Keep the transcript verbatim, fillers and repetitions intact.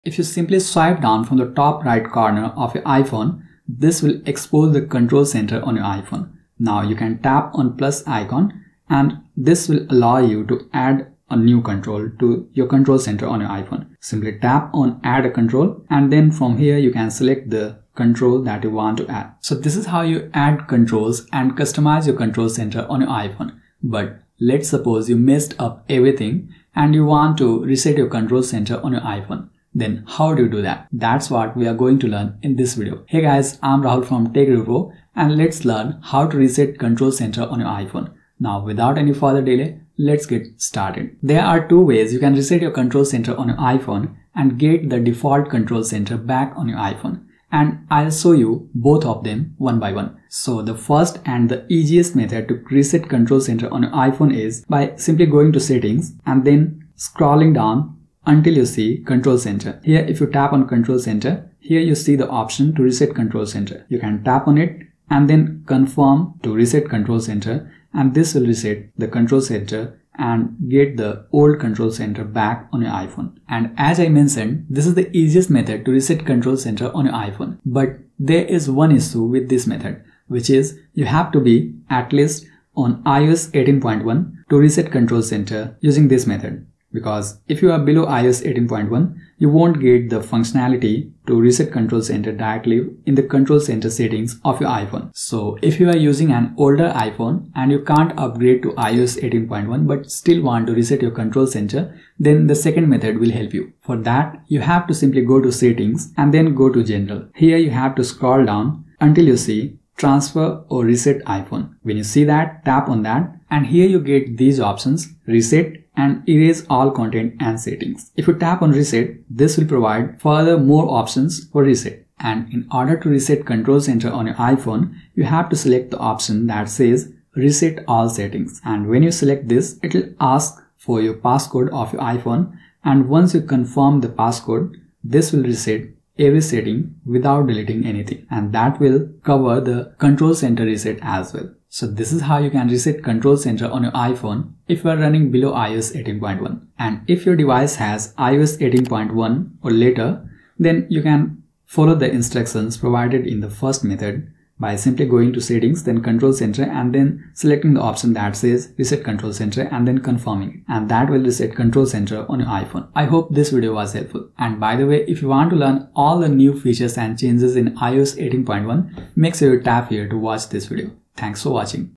If you simply swipe down from the top right corner of your iPhone, this will expose the control center on your iPhone. Now you can tap on plus icon and this will allow you to add a new control to your control center on your iPhone. Simply tap on add a control and then from here you can select the control that you want to add. So this is how you add controls and customize your control center on your iPhone. But let's suppose you messed up everything and you want to reset your control center on your iPhone. Then how do you do that? That's what we are going to learn in this video. Hey guys, I'm Rahul from Tech Review Pro and let's learn how to reset control center on your iPhone. Now without any further delay, let's get started. There are two ways you can reset your control center on your iPhone and get the default control center back on your iPhone. And I'll show you both of them one by one. So the first and the easiest method to reset control center on your iPhone is by simply going to settings and then scrolling down until you see control center. Here if you tap on control center, here you see the option to reset control center. You can tap on it and then confirm to reset control center, and this will reset the control center and get the old control center back on your iPhone. And as I mentioned, this is the easiest method to reset control center on your iPhone. But there is one issue with this method, which is you have to be at least on i O S eighteen point one to reset control center using this method. Because if you are below i O S eighteen point one, you won't get the functionality to reset control center directly in the control center settings of your iPhone. So if you are using an older iPhone and you can't upgrade to i O S eighteen point one but still want to reset your control center, then the second method will help you. For that, you have to simply go to settings and then go to general. Here you have to scroll down until you see transfer or reset iPhone. When you see that, tap on that and here you get these options: reset and erase all content and settings. If you tap on reset, this will provide further more options for reset. And in order to reset control center on your iPhone, you have to select the option that says reset all settings. And when you select this, it will ask for your passcode of your iPhone. And once you confirm the passcode, this will reset every setting without deleting anything. And that will cover the control center reset as well. So this is how you can reset control center on your iPhone if you are running below i O S eighteen point one. And if your device has i O S eighteen point one or later, then you can follow the instructions provided in the first method by simply going to settings, then control center, and then selecting the option that says reset control center and then confirming it. And that will reset control center on your iPhone. I hope this video was helpful. And by the way, if you want to learn all the new features and changes in i O S eighteen point one, make sure you tap here to watch this video. Thanks for watching.